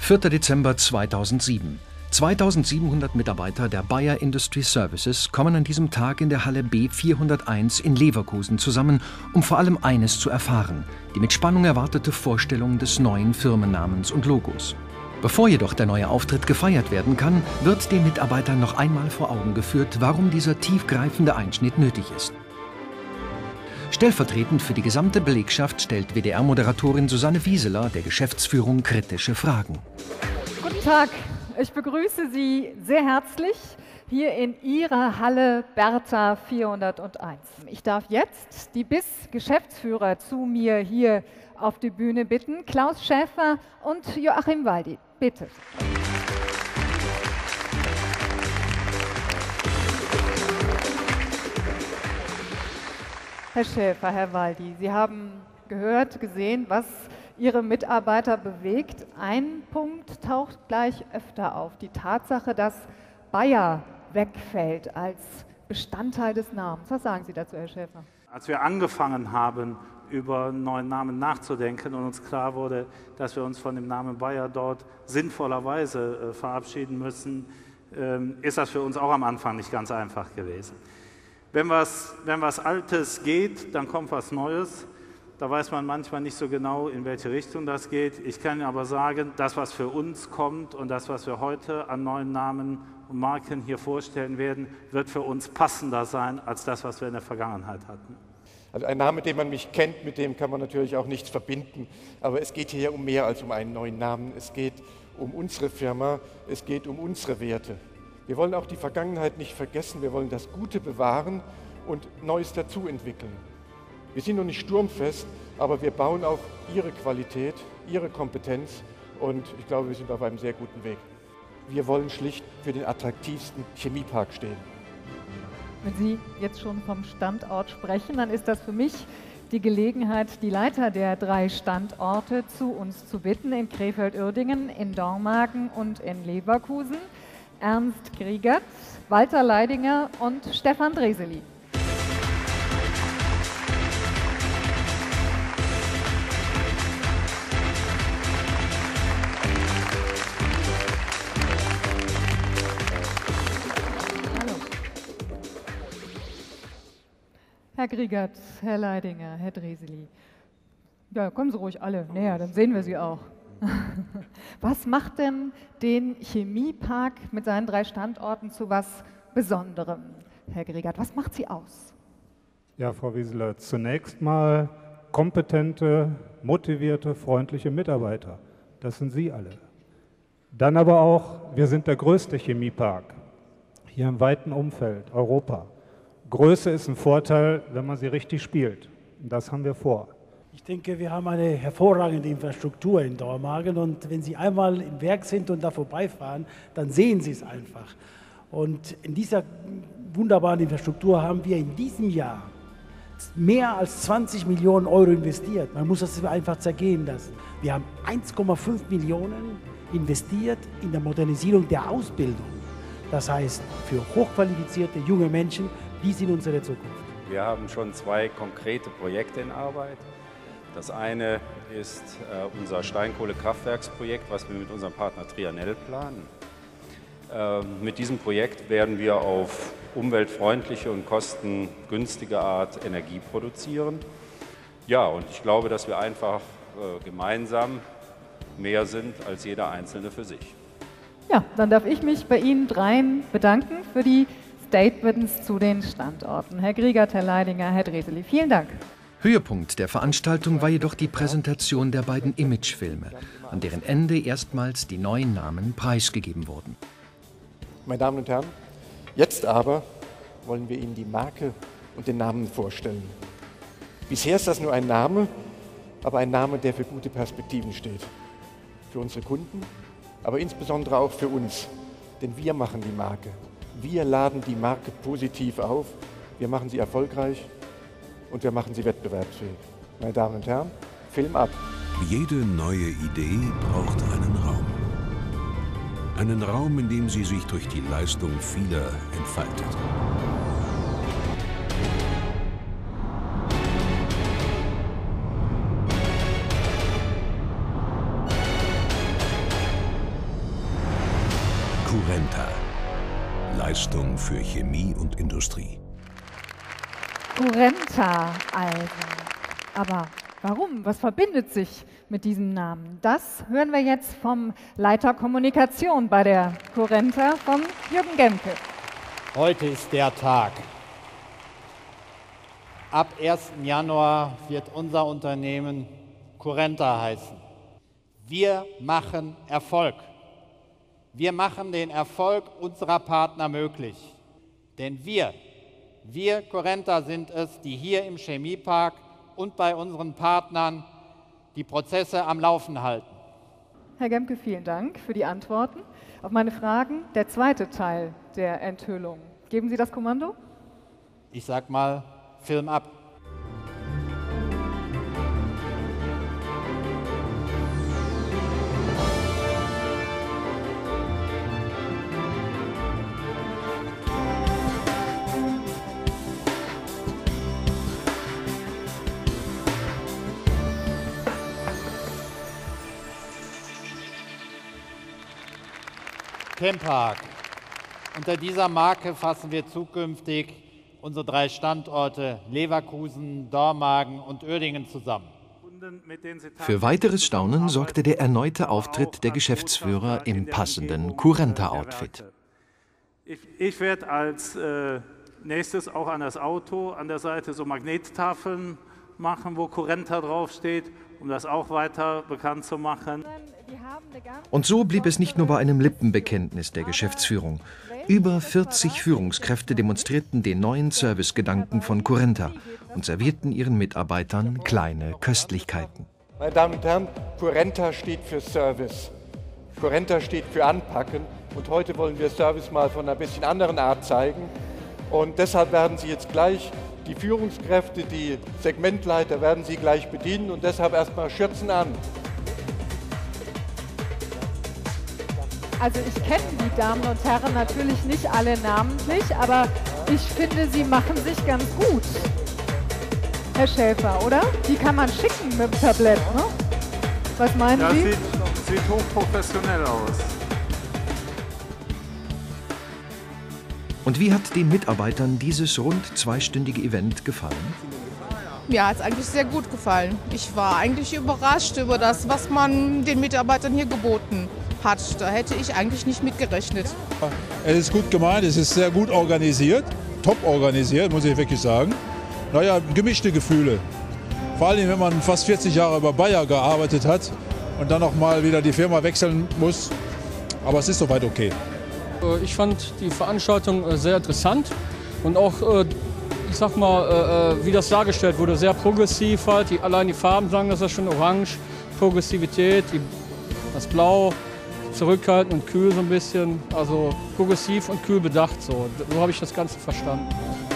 4. Dezember 2007. 2700 Mitarbeiter der Bayer Industry Services kommen an diesem Tag in der Halle B401 in Leverkusen zusammen, um vor allem eines zu erfahren: die mit Spannung erwartete Vorstellung des neuen Firmennamens und Logos. Bevor jedoch der neue Auftritt gefeiert werden kann, wird den Mitarbeitern noch einmal vor Augen geführt, warum dieser tiefgreifende Einschnitt nötig ist. Stellvertretend für die gesamte Belegschaft stellt WDR-Moderatorin Susanne Wieseler der Geschäftsführung kritische Fragen. Guten Tag, ich begrüße Sie sehr herzlich hier in Ihrer Halle Bertha 401. Ich darf jetzt die BIS-Geschäftsführer zu mir hier auf die Bühne bitten, Klaus Schäfer und Joachim Waldi. Bitte. Herr Schäfer, Herr Waldi, Sie haben gehört, gesehen, was Ihre Mitarbeiter bewegt. Ein Punkt taucht gleich öfter auf: die Tatsache, dass Bayer wegfällt als Bestandteil des Namens. Was sagen Sie dazu, Herr Schäfer? Als wir angefangen haben, über einen neuen Namen nachzudenken und uns klar wurde, dass wir uns von dem Namen Bayer dort sinnvollerweise verabschieden müssen, ist das für uns auch am Anfang nicht ganz einfach gewesen. Wenn was Altes geht, dann kommt was Neues. Da weiß man manchmal nicht so genau, in welche Richtung das geht. Ich kann aber sagen, das, was für uns kommt und das, was wir heute an neuen Namen und Marken hier vorstellen werden, wird für uns passender sein als das, was wir in der Vergangenheit hatten. Also ein Name, den man mich kennt, mit dem kann man natürlich auch nichts verbinden. Aber es geht hier ja um mehr als um einen neuen Namen. Es geht um unsere Firma, es geht um unsere Werte. Wir wollen auch die Vergangenheit nicht vergessen, wir wollen das Gute bewahren und Neues dazu entwickeln. Wir sind noch nicht sturmfest, aber wir bauen auf Ihre Qualität, Ihre Kompetenz und ich glaube, wir sind auf einem sehr guten Weg. Wir wollen schlicht für den attraktivsten Chemiepark stehen. Wenn Sie jetzt schon vom Standort sprechen, dann ist das für mich die Gelegenheit, die Leiter der 3 Standorte zu uns zu bitten: in Krefeld-Uerdingen, in Dormagen und in Leverkusen. Ernst Griegert, Walter Leidinger und Stefan Dreseli. Herr Griegert, Herr Leidinger, Herr Dreseli. Ja, kommen Sie ruhig alle näher, dann sehen wir Sie auch. Was macht denn den Chemiepark mit seinen 3 Standorten zu was Besonderem, Herr Griegert? Was macht sie aus? Ja, Frau Wieseler, zunächst mal kompetente, motivierte, freundliche Mitarbeiter. Das sind Sie alle. Dann aber auch, wir sind der größte Chemiepark hier im weiten Umfeld, Europa. Größe ist ein Vorteil, wenn man sie richtig spielt. Und das haben wir vor. Ich denke, wir haben eine hervorragende Infrastruktur in Dormagen und wenn Sie einmal im Werk sind und da vorbeifahren, dann sehen Sie es einfach. Und in dieser wunderbaren Infrastruktur haben wir in diesem Jahr mehr als 20 Millionen Euro investiert. Man muss das einfach zergehen lassen. Wir haben 1,5 Millionen investiert in der Modernisierung der Ausbildung. Das heißt, für hochqualifizierte junge Menschen, die sind unsere Zukunft. Wir haben schon 2 konkrete Projekte in Arbeit. Das eine ist unser Steinkohlekraftwerksprojekt, was wir mit unserem Partner Trianel planen. Mit diesem Projekt werden wir auf umweltfreundliche und kostengünstige Art Energie produzieren. Ja, und ich glaube, dass wir einfach gemeinsam mehr sind als jeder Einzelne für sich. Ja, dann darf ich mich bei Ihnen dreien bedanken für die Statements zu den Standorten. Herr Griegert, Herr Leidinger, Herr Dreseli, vielen Dank. Höhepunkt der Veranstaltung war jedoch die Präsentation der beiden Imagefilme, an deren Ende erstmals die neuen Namen preisgegeben wurden. Meine Damen und Herren, jetzt aber wollen wir Ihnen die Marke und den Namen vorstellen. Bisher ist das nur ein Name, aber ein Name, der für gute Perspektiven steht. Für unsere Kunden, aber insbesondere auch für uns, denn wir machen die Marke. Wir laden die Marke positiv auf, wir machen sie erfolgreich und wir machen sie wettbewerbsfähig. Meine Damen und Herren, Film ab! Jede neue Idee braucht einen Raum. Einen Raum, in dem sie sich durch die Leistung vieler entfaltet. Leistung für Chemie und Industrie. Currenta also. Aber warum? Was verbindet sich mit diesem Namen? Das hören wir jetzt vom Leiter Kommunikation bei der Currenta, von Jürgen Gemke. Heute ist der Tag. Ab 1. Januar wird unser Unternehmen Currenta heißen. Wir machen Erfolg. Wir machen den Erfolg unserer Partner möglich. Denn wir Currenta sind es, die hier im Chemiepark und bei unseren Partnern die Prozesse am Laufen halten. Herr Gemke, vielen Dank für die Antworten auf meine Fragen. Der zweite Teil der Enthüllung. Geben Sie das Kommando? Ich sag mal, Film ab. Chempark. Unter dieser Marke fassen wir zukünftig unsere 3 Standorte Leverkusen, Dormagen und Uerdingen zusammen. Für weiteres Staunen sorgte der erneute Auftritt der Geschäftsführer im passenden Currenta-Outfit. Ich werde als nächstes auch an das Auto an der Seite so Magnettafeln machen, wo Currenta draufsteht, um das auch weiter bekannt zu machen. Und so blieb es nicht nur bei einem Lippenbekenntnis der Geschäftsführung. Über 40 Führungskräfte demonstrierten den neuen Servicegedanken von Currenta und servierten ihren Mitarbeitern kleine Köstlichkeiten. Meine Damen und Herren, Currenta steht für Service. Currenta steht für Anpacken. Und heute wollen wir Service mal von einer bisschen anderen Art zeigen. Und deshalb werden Sie jetzt gleich die Führungskräfte, die Segmentleiter werden Sie gleich bedienen. Und deshalb erstmal Schürzen an. Also ich kenne die Damen und Herren natürlich nicht alle namentlich, aber ich finde, sie machen sich ganz gut. Herr Schäfer, oder? Die kann man schicken mit dem Tablett, ne? Was meinen Sie? Das sieht hochprofessionell aus. Und wie hat den Mitarbeitern dieses rund 2-stündige Event gefallen? Mir hat es eigentlich sehr gut gefallen. Ich war eigentlich überrascht über das, was man den Mitarbeitern hier geboten hat. Da hätte ich eigentlich nicht mit gerechnet. Es ist gut gemeint, es ist sehr gut organisiert, top organisiert, muss ich wirklich sagen. Naja, gemischte Gefühle. Vor allem, wenn man fast 40 Jahre bei Bayer gearbeitet hat und dann noch mal wieder die Firma wechseln muss. Aber es ist soweit okay. Ich fand die Veranstaltung sehr interessant und auch, ich sag mal, wie das dargestellt wurde, sehr progressiv halt. Allein die Farben sagen das ja schon, orange, Progressivität, das Blau, zurückhaltend und kühl so ein bisschen, also progressiv und kühl bedacht so. So habe ich das Ganze verstanden.